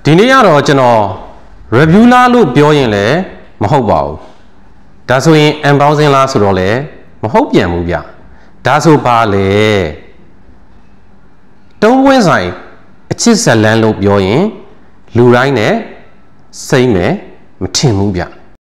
ဒီနေ့ကတော့ကျွန်တော် review လားလို့ပြောရင်လည်းမဟုတ်ပါဘူးဒါဆိုရင် unboxing လားဆိုတော့လည်းမဟုတ်ပြန်ဘူးဗျဒါဆိုပါလေတုံးပွင့်ဆိုင်အချစ်ဇလန်းလို့ပြောရင်လူတိုင်းနဲ့စိမ့်မယ်မထင်ဘူးဗျ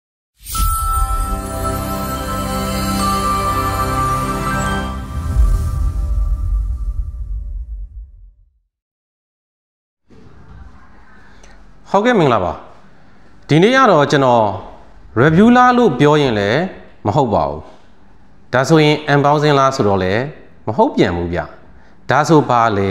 ဟုတ်ကဲ့မင်္ဂလာပါဒီနေ့ကတော့ကျွန်တော် review လားလို့ပြောရင်လည်းမဟုတ်ပါဘူးဒါဆိုရင် unboxing လားဆိုတော့လည်းမဟုတ်ပြန်ဘူးဗျဒါဆိုပါလေ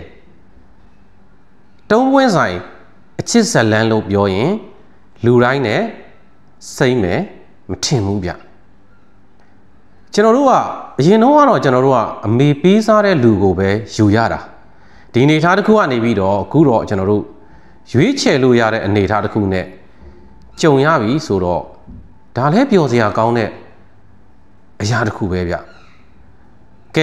တုံးပွင့်ဆိုင်အချစ်ဇလန်းလို့ပြောရင်လူတိုင်းနဲ့စိမ့်မယ်မထင်ဘူးဗျကျွန်တော်တို့ကအရင်တော့ကတော့ကျွန်တော်တို့ကအမေပေးစားတဲ့လူကိုပဲယူရတာဒီအနေထားတစ်ခုကနေပြီးတော့အခုတော့ကျွန်တော်တို့ရွေးချယ်လို့ရတဲ့အနေအထားတစ်ခုနဲ့ကြုံရပြီဆိုတော့ဒါလည်းပျော်စရာကောင်းတဲ့အရာတစ်ခုပဲဗျကဲ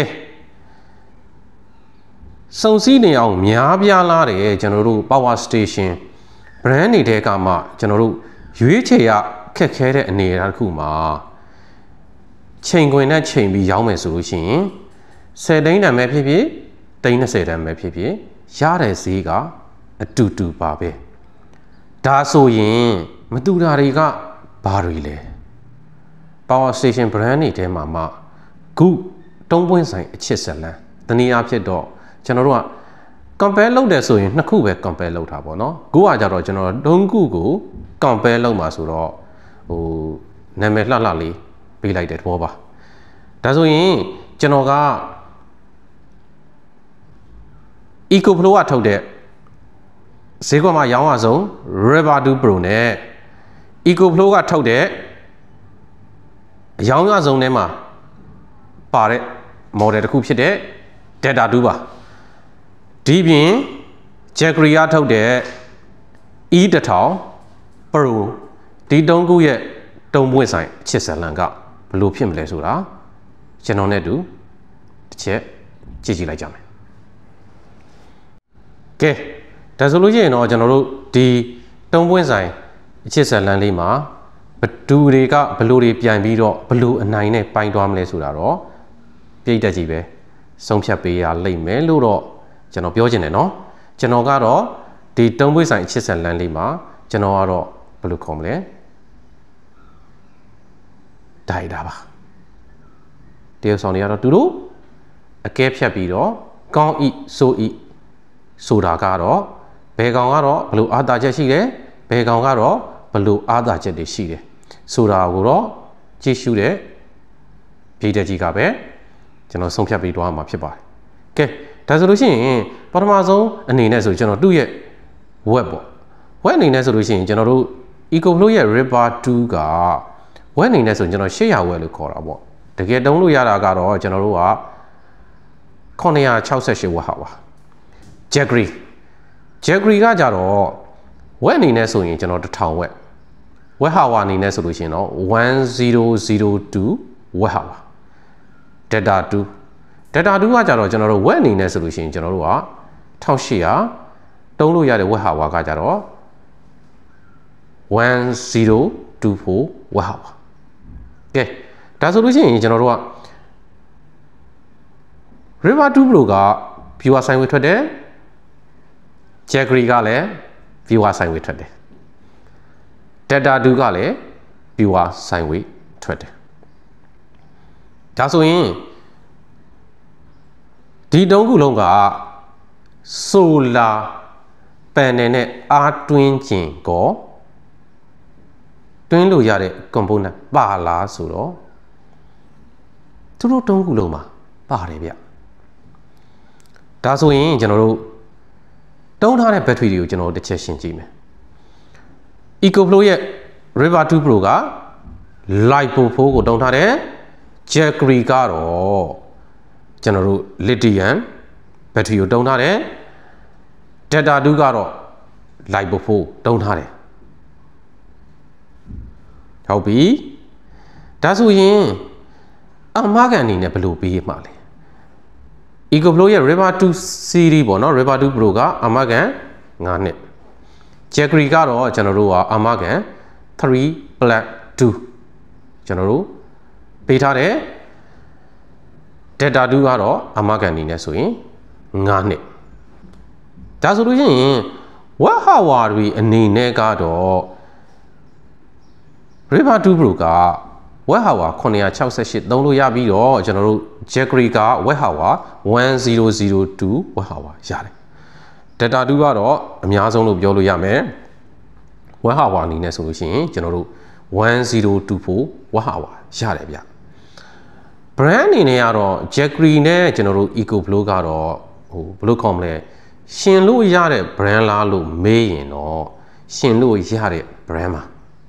စုံစည်းနေအောင်များပြားလာတယ်ကျွန်တော်တို့ power station brand နေတဲ့ကမှကျွန်တော်တို့ရွေးချယ်ရခက်ခဲတဲ့အနေအထားတစ်ခုမှာချိန်ခွင်နဲ့ချိန်ပြီးရောင်းမယ်ဆိုလို့ရှိရင်10သိန်းတန်ပဲဖြစ်ဖြစ်30တန်ပဲဖြစ်ဖြစ်ရတဲ့ဈေးကအတူတူပါပဲဒါဆိုရင်မတူတာတွေကဘာတွေလဲ power station brand တွေထဲမှာမှခုတုံးပွင့်ဆိုင်အချစ်ဇလန်းတနည်းအားဖြင့်တော့ကျွန်တော်တို့က compare လုပ်တယ်ဆိုရင်နှစ်ခုပဲ compare လုပ်တာပေါ့နော်ခုကကြတော့ကျွန်တော်သုံးခုကို compare လုပ်မှာဆိုတော့နာမည်လှလှလေးပေးလိုက်တဲ့သဘောပါဒါဆိုရင်ကျွန်တော်က EcoFlow ကထုတ်တဲ့ဈေးကွက်မှာရောင်းရဆုံး River 2 Pro နဲ့ EcoFlow ကထုတ်တဲ့အရောင်းရဆုံးထဲမှာပါတဲ့ model တစ်ခုဖြစ်တဲ့ Delta 2ပါဒီပြင် Jackery ကထုတ်တဲ့ E1000 Pro ဒီတုံးခုရဲ့တုံးပွင့်ဆိုင်အချစ်ဇလန်းကဘယ်လိုဖြစ်မလဲဆိုတာကျွန်တော်နဲ့တူတစ်ချက်ကြည့်ကြည့်လိုက်ကြမယ်ကဲဒါဆိုလို့ရှိရင်တော့ကျွန်တော်တို့ဒီတုံးပွင့်ဆိုင်အချစ်ဇလန်းလေးမှာဘသူတွေကဘလူတွေပြန်ပြီးတော့ဘလူအနိုင်နဲ့ပိုင်းသွားမလဲဆိုတာတော့ပြည့်တက်ကြည့်ပဲဆုံးဖြတ်ပေးရလိမ့်မယ်လို့တော့ကျွန်တော်ပြောချင်တယ်เนาะကျွန်တော်ကတော့ဒီတုံးပွင့်ဆိုင်အချစ်ဇလန်းလေးမှာကျွန်တော်ကတော့ဘယ်လိုခေါ်မလဲဒါရတာပါတရုတ်ဆောင်တွေကတော့သူတို့အကဲဖြတ်ပြီးတော့ကောင်းဤဆိုဤဆိုတာကတော့ဘယ်ကောင်ကတော့ဘလို့အားသာချက်ရှိတယ်ဘယ်ကောင်ကတော့ဘလို့အားသာချက်တွေရှိတယ်ဆိုတာကိုတော့ကြည့်ရှုတဲ့ပြည်သက်ကြီးကပဲကျွန်တော်ဆုံးဖြတ်ပြီးသွားမှာဖြစ်ပါတယ်ကဲဒါဆိုလို့ရှိရင်ပထမဆုံးအနေနဲ့ဆိုကျွန်တော်သူ့ရဲ့ web ပေါ့ web အနေနဲ့ဆိုလို့ရှိရင်ကျွန်တော်တို့ EcoFlow ရဲ့ River 2 က web အနေနဲ့ဆိုကျွန်တော်800 web လို့ခေါ်တာပေါ့တကယ်တုံးလို့ရတာကတော့ကျွန်တော်တို့က968 web ဟာပါJackery ကကြတော့ web အနေနဲ့ဆိုရင်ကျွန်တော်1000 web web hour အနေနဲ့ဆိုလို့ရှိရင်တော့1002 web hour Delta 2 ကကြတော့ကျွန်တော်တို့ web အနေနဲ့ဆိုလို့ရှိရင်ကျွန်တော်တို့က1800တုံးလို့ရတဲ့ web hour ကကြတော့1024 web hour ကဲဒါဆိုလို့ရှိရင်ကျွန်တော်တို့က River 2 Pro က viewer ဆိုင်ဝေထွက်တယ်Jackery ကလည်း viewer ဆိုင်ဝေထွက်တယ် Delta 2 ကလည်း viewer ဆိုင်ဝေထွက်တယ်ဒါဆိုရင်ဒီတုံးခုလုံးက solar panel နဲ့အားတွင်းခြင်းကိုတွင်းလို့ရတဲ့ component ပါလားဆိုတော့သူတို့တုံးခုလုံးမှာပါတယ်ဗျဒါဆိုရင်ကျွန်တော်တို့တုံးထားတဲ့ battery တွေကိုကျွန်တော်တို့တစ်ချက်ရှင်းကြည့်မယ် EcoFlow ရဲ့ River 2 Pro က LiPo4 ကိုတုံးထားတယ် Jackery ကတော့ကျွန်တော်တို့ lithium battery ကိုတုံးထားတယ် Delta 2 ကတော့ LiPo4 တုံးထားတယ်ဟုတ်ပြီဒါဆိုရင်အမှားကန်အနေနဲ့ဘယ်လိုပေးမှာလဲ EcoFlow ရဲ့ River 2 series ပေါ့နော် River 2 Pro ကအာမခံ9နှစ် Jackery ကတော့ကျွန်တော်တို့ကအာမခံ3 black 2ကျွန်တော်တို့ပေးထားတဲ့ Delta 2ကတော့အာမခံအနေနဲ့ဆိုရင်9နှစ်ဒါဆိုလို့ရှိရင်ဝက်ဟာဝါတွေအနေနဲ့ကတော့ River 2 Pro ကဝက်ဟာဝါ968သုံးလို့ရပြီးတော့ကျွန်တော်တို့ Jackery ကဝက်ဟာဝါ1002ဝက်ဟာဝါရတယ် Delta 2ကတော့အများဆုံးလို့ပြောလို့ရမယ်ဝက်ဟာဝါအနေနဲ့ဆိုလို့ရှိရင်ကျွန်တော်တို့1024ဝက်ဟာဝါရတယ်ဗျ brand အနေနဲ့ကတော့ Jackery နဲ့ကျွန်တော်တို့ EcoFlow ကတော့ဟိုဘယ်လိုခေါ်မလဲရှင်လို့ရတဲ့ brand လားလို့မေးရင်တော့ရှင်လို့ရတဲ့ brand ပါ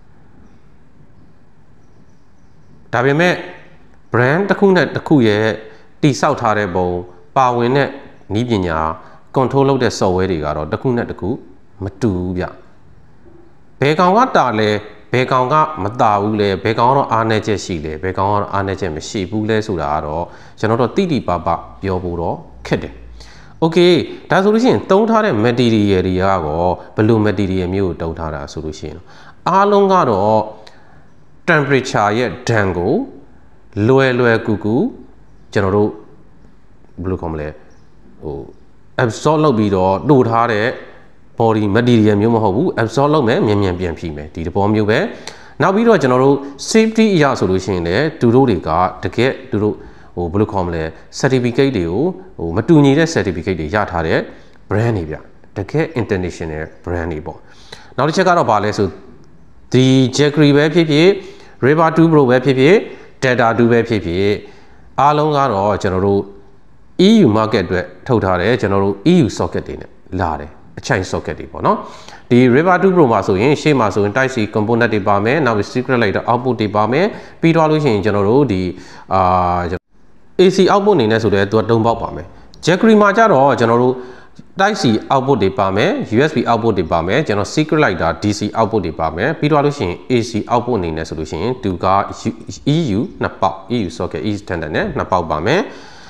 ဒါပေမဲ့ brand တစ်ခုနဲ့တစ်ခုရဲ့တိစောက်ထားတဲ့ပုံပါဝင်တဲ့နည်းပညာ control လုပ်တဲ့ software တွေကတော့တစ်ခုနဲ့တစ်ခုမတူဘူးဗျဘယ်ကောင်ကတာလဲဘယ်ကောင်ကမတာဘူးလဲဘယ်ကောင်ကတော့အားနည်းချက်ရှိလဲဘယ်ကောင်ကတော့အားနည်းချက်မရှိဘူးလဲဆိုတာကတော့ကျွန်တော်တို့တိတိပပပြောဖို့တော့ခက်တယ်โอเคဒါဆိုလို့ရှိရင်တုံးထားတဲ့ material တွေကတော့ဘယ်လို material မျိုးကိုတုံးထားတာဆိုလို့ရှိရင်အားလုံးကတော့ temperature ရဲ့ dan ကိုလွယ်ကူကူကျွန်တော်တို့ဘယ်လိုခေါ်မလဲဟို absorb လုပ်ပြီးတော့တို့ထားတဲ့ body material မျိုးမဟုတ်ဘူး absorb လုပ်မယ်မြန်ပြန်ဖြီးမယ်ဒီသဘောမျိုးပဲနောက်ပြီးတော့ကျွန်တော်တို့ safety အရာဆိုလို့ရှိရင်လည်းသူတို့တွေကတကယ်သူတို့ဟိုဘယ်လိုခေါ်မလဲ certificate တွေကိုဟိုမတူညီတဲ့ certificate တွေရထားတဲ့ brand တွေဗျတကယ် international brand တွေပေါ့နောက်တစ်ချက်ကတော့ဗာလဲဆိုဒီ Jackery ပဲဖြစ်ဖြစ် River 2 Pro ပဲဖြစ်ဖြစ် Delta 2ပဲဖြစ်ဖြစ်အားလုံးကတော့ကျွန်တော်တို့ EU market အတွက်ထုတ်ထားတယ်ကျွန်တော်တို့ EU socket တွေနဲ့လာတယ်အချိုင် socket တွေပေါ့နော်ဒီ River 2 Pro မှာဆိုရင်ရှေ့မှာဆိုရင် Type C component တွေပါမယ်နောက်ပြီး secret light output တွေပါမယ်ပြီးတော့လို့ရှိရင်ကျွန်တော်တို့ဒီAC output အနေနဲ့ဆိုတော့သူက3ပေါက်ပါမယ် Jackery မှာကြတော့ကျွန်တော်တို့ Type C output တွေပါမယ် USB output တွေပါမယ်ကျွန်တော် secret light DC output တွေပါမယ်ပြီးတော့လို့ရှိရင် AC output အနေနဲ့ဆိုလို့ရှိရင်သူက EU 2ပေါက် EU socket EU standard နဲ့2ပေါက်ပါမယ်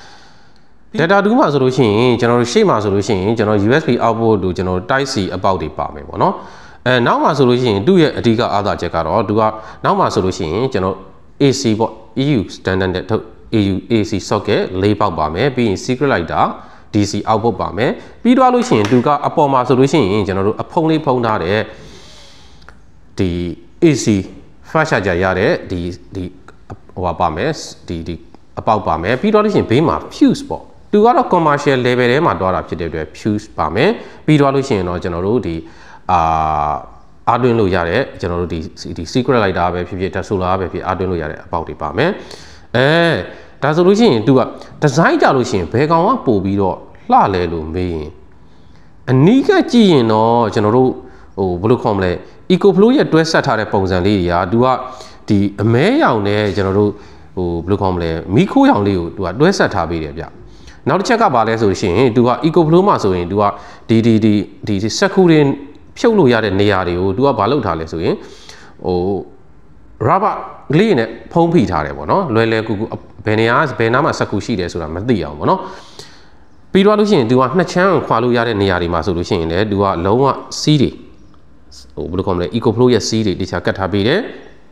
Delta 2မှာဆိုလို့ရှိရင်ကျွန်တော်တို့ရှေ့မှာဆိုလို့ရှိရင်ကျွန်တော် USB output တို့ကျွန်တော် Type C အပေါက်တွေပါမယ်ပေါ့နော်နောက်မှာဆိုလို့ရှိရင်သူ့ရဲ့အဓိကအားသာချက်ကတော့သူကနောက်မှာဆိုလို့ရှိရင်ကျွန်တော် AC ပေါ့ EU standard နဲ့ထုတ် AC socket 4ပေါက်ပါမယ်ပြီးရင် secret light DC output ပါမယ်ပြီးတော့လို့ရှိရင်သူကအပေါ်မှာဆိုလို့ရှိရင်ကျွန်တော်တို့အဖုံးလေးဖုံးထားတဲ့ဒီ AC fast charger ရတဲ့ဒီဟိုပါမယ်ဒီအပေါက်ပါမယ်ပြီးတော့လို့ရှိရင်ဘေးမှာ fuse ပေါ့သူကတော့ commercial level ထဲမှာတွားတာဖြစ်တဲ့အတွက် fuse ပါမယ်ပြီးတော့လို့ရှိရင်တော့ကျွန်တော်တို့ဒီအားသွင်းလို့ရတဲ့ကျွန်တော်တို့ဒီ secret lighter ပဲဖြစ်ဖြစ် solar ပဲဖြစ်အားသွင်းလို့ရတဲ့အပေါက်တွေပါမယ်ဒါဆိုလို့ရှိရင်သူက design ကြလို့ရှိရင်ဘယ်ကောင်ကပို့ပြီးတော့လှလဲလို့မေးရင်အနီးကကြည့်ရင်တော့ကျွန်တော်တို့ဟိုဘယ်လိုခေါ်မလဲ EcoFlow ရဲ့တွဲဆက်ထားတဲ့ပုံစံလေးတွေကသူကဒီအမဲရောင်နဲ့ကျွန်တော်တို့ဟိုဘယ်လိုခေါ်မလဲမီးခိုးရောင်လေးကိုသူကတွဲဆက်ထားပေးတယ်ဗျနောက်တစ်ချက်ကဘာလဲဆိုရှင်သူက EcoFlow မှာဆိုရင်သူကဒီစက်ကူတွေဖြုတ်လို့ရတဲ့နေရာတွေကိုသူကဘာလုပ်ထားလဲဆိုရင်ဟို rubber ကလေးနဲ့ဖုံးဖိထားတယ်ပေါ့နော်လွယ်ကူကူဘယ်နေရာဘယ်နားမှာစက်ကူရှိတယ်ဆိုတာမသိအောင်ပေါ့နော်ပြီးတော့လို့ရှိရင်သူကနှစ်ချမ်းခွာလို့ရတဲ့နေရာတွေမှာဆိုလို့ရှိရင်လည်းသူကလုံးဝစီးတွေဟိုဘယ်လိုခေါ်မလဲ EcoFlow ရဲ့စီးတွေတခြားကတ်ထားပေးတယ်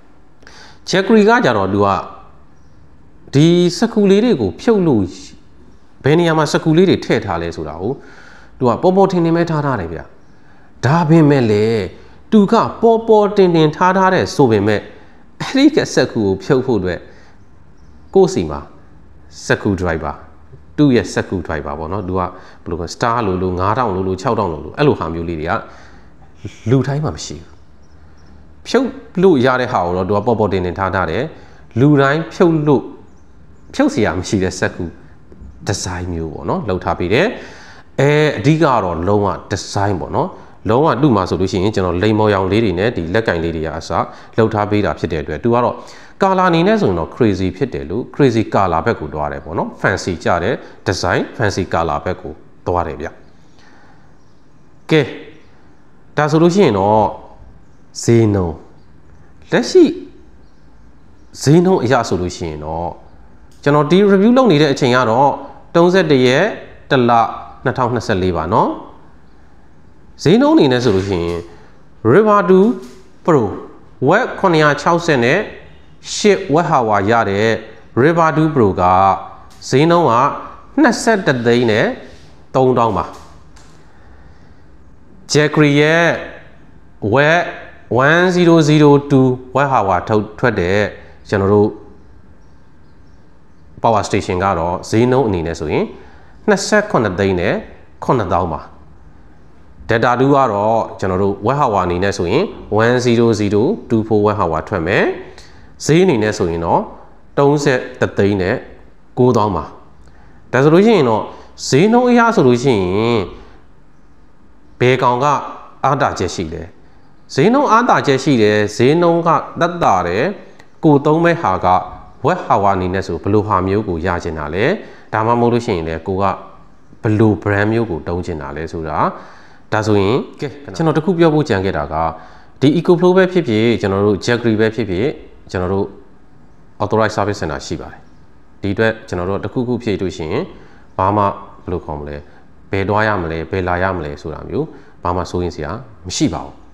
Jackery ကကြတော့သူကဒီစက်ကူလေးတွေကိုဖြုတ်လို့ဘယ်နေရာမှာစက်ကူလေးတွေထည့်ထားလဲဆိုတာကိုသူကပေါ်ထင်မဲထားတယ်ဗျဒါပေမဲ့လေသူကပေါ်တင်ထားတဲ့ဆိုပေမဲ့အဲ့ဒီကစက်ကူကိုဖြုတ်ဖို့အတွက်ကိုယ်စီမှာစက်ကူ driver သူ့ရဲ့စက်ကူ driver ပေါ့နော်သူကဘယ်လိုလဲ star လို့9000လို့6000လို့အဲ့လိုဟာမျိုးလေးတွေကလူတိုင်းမှာမရှိဘူးဖြုတ်လို့ရတဲ့ဟာကိုတော့သူကပေါ်တင်ထားတယ်လူတိုင်းဖြုတ်เสียမရှိတဲ့စက်ကူ design မျိုးပေါ့နော်လောက်ထားပေးတယ်အဓိကတော့လုံးဝ design ပေါ့နော်လုံးဝသူ့မှာဆိုလို့ရှိရင်ကျွန်တော်လိမ်မော်ရောင်လေးတွေနဲ့ဒီလက်ကင်လေးတွေကအစလောက်ထားပေးတာဖြစ်တဲ့အတွက်သူကတော့ color အနေနဲ့ဆိုရင်တော့ crazy ဖြစ်တယ်လို့ crazy color ဘက်ကိုတွားတယ်ပေါ့နော် fancy ကြတဲ့ design fancy color ဘက်ကိုတွားတယ်ဗျကဲဒါဆိုလို့ရှိရင်တော့ဈေးနှုန်းလက်ရှိဈေးနှုန်းအရဆိုလို့ရှိရင်တော့ကျွန်တော်ဒီ review လုပ်နေတဲ့အချိန်ကတော့31ရက်1လ2024ပါเนาะဈေးနှုန်းအနေနဲ့ဆိုလို့ရှိရင် River 2 Pro Web 960နဲ့8 Web Hour ရတဲ့ River 2 Pro ကဈေးနှုန်းက21သိန်းနဲ့3000ပါ Jackery ရဲ့ Web 1002 Web Hour ထွက်တဲ့ကျွန်တော်တို့ Power Station ကတော့ဈေးနှုန်းအနေနဲ့ဆိုရင်28သိန်းနဲ့9000ပါ Data 2ကတော့ကျွန်တော်တို့ Web Hour အနေနဲ့ဆိုရင်100224 Web Hour ထွက်မယ်ဈေးအနေနဲ့ဆိုရင်တော့33သိန်းနဲ့9000ပါဒါဆိုလို့ရှိရင်တော့ဈေးနှုန်းအရဆိုလို့ရှိရင်ဘယ်ကောင်ကအားတာချက်ရှိလဲဈေးနှုန်းအားတာချက်ရှိတယ်ဈေးနှုန်းကတက်တာတယ်ကိုသုံးမဲ့ဟာက Web Hour အနေနဲ့ဆိုဘယ်လိုဟာမျိုးကိုရချင်တာလဲဒါမှမဟုတ်လို့ရှိရင်လည်းကိုကဘယ်လို brand မျိုးကိုတုံးချင်တာလဲဆိုတာဒါဆိုရင်ကဲကျွန်တော်တခုပြောဖို့ကြံခဲ့တာကဒီ EcoFlow ပဲဖြစ်ဖြစ်ကျွန်တော်တို့ Jackery ပဲဖြစ်ဖြစ်ကျွန်တော်တို့ Authorized Service Center ရှိပါတယ်ဒီအတွက်ကျွန်တော်တို့တခုခုဖြည့်လို့ရှိရင်ဘာမှဘယ်လိုခေါ်မလဲဘယ်တွားရမလဲဘယ်လာရမလဲဆိုတာမျိုးဘာမှစိုးရင်စရာမရှိပါဘူး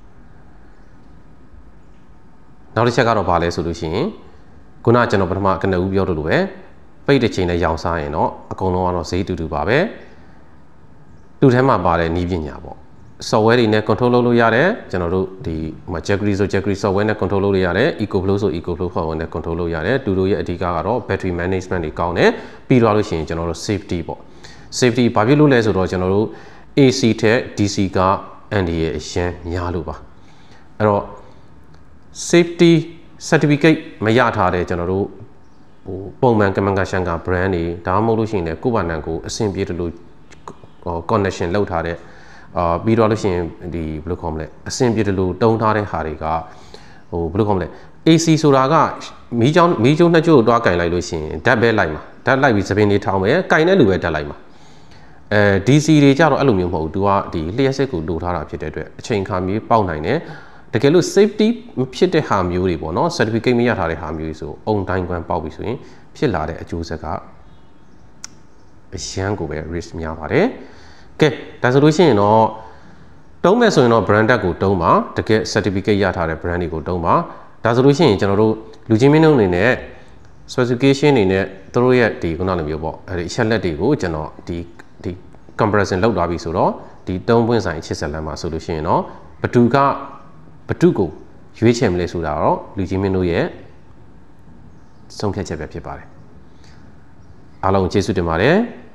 နောက်တစ်ချက်ကတော့ဘာလဲဆိုလို့ရှိရင်ခုနကကျွန်တော်ပထမကနဦးပြောလို့ပဲပိတ်တဲ့ချိန်နဲ့ရောင်စားရင်တော့အကုန်လုံးကတော့ဈေးတူတူပါပဲသူ့ထဲမှာပါတဲ့နည်းပညာပေါ့ software တွေနဲ့ control လုပ်လို့ရတယ်ကျွန်တော်တို့ဒီ Jackery ဆို Jackery software နဲ့ control လုပ်လို့ရတယ် EcoFlow ဆို EcoFlow software နဲ့ control လုပ်ရတယ်တူတို့ရဲ့အဓိကကတော့ battery management တွေကောင်းတယ်ပြီးတော့လို့ရှိရင်ကျွန်တော်တို့ safety ပေါ့ safety ဘာဖြစ်လို့လဲဆိုတော့ကျွန်တော်တို့ AC ထက် DC ကအန်ဒီရဲ့အရင်များလို့ပါအဲ့တော့ safety certificate မရထားတဲ့ကျွန်တော်တို့ဟိုပုံမှန်ကမန်ကရှန်က brand တွေဒါမှမဟုတ်လို့ရှိရင်လည်းကိုယ့်ဘာနံကိုအဆင်ပြေတယ်လို့ connection လောက်ထားတဲ့ပြီးတော့လို့ရှိရင်ဒီဘယ်လိုခေါ်မလဲအဆင်ပြေတယ်လို့တုံးထားတဲ့ဟာတွေကဟိုဘယ်လိုခေါ်မလဲ AC ဆိုတာကမီးကျုံနှစ်ကျိုးကိုတွားကင်လိုက်လို့ရှိရင်ဓာတ်ပဲလိုက်မှာဓာတ်လိုက်ပြီးသပင်းလေးထောင်းမယ်ကင်တဲ့လူပဲဓာတ်လိုက်မှာDC တွေကြတော့အဲ့လိုမျိုးမဟုတ်ဘူး तू ကဒီလျှက်စစ်ကိုလိုထားတာဖြစ်တဲ့အတွက်အချိန်ခါမျိုးပေါက်နိုင်တယ်တကယ်လို့ safety မဖြစ်တဲ့ဟာမျိုးတွေပေါ့နော် certificate မရထားတဲ့ဟာမျိုးတွေဆိုအုံတိုင်းကွမ်းပေါက်ပြီဆိုရင်ဖြစ်လာတဲ့အကျိုးဆက်ကအရန်ကိုပဲ risk များပါတယ်ကဲဒါဆိုလို့ရှိရင်တော့တုံးမဲ့ဆိုရင်တော့ brand tag ကိုတုံးပါတကယ် certificate ရထားတဲ့ brand တွေကိုတုံးပါဒါဆိုလို့ရှိရင်ကျွန်တော်တို့လူချင်းမင်းတို့အနေနဲ့ specification တွေနဲ့သူတို့ရဲ့ဒီခုနလိုမျိုးပေါ့အဲဒီအချက်လက်တွေကိုကျွန်တော်ဒီ comparison လုပ်သွားပြီဆိုတော့ဒီတုံးပွင့်ဆိုင်ချစ်ဆက်လမ်းမှာဆိုလို့ရှိရင်တော့ဘသူကိုရွေးချယ်မလဲဆိုတာတော့လူချင်းမင်းတို့ရဲ့ဆုံးဖြတ်ချက်ပဲဖြစ်ပါတယ်အားလုံးကျေးဇူးတင်ပါတယ်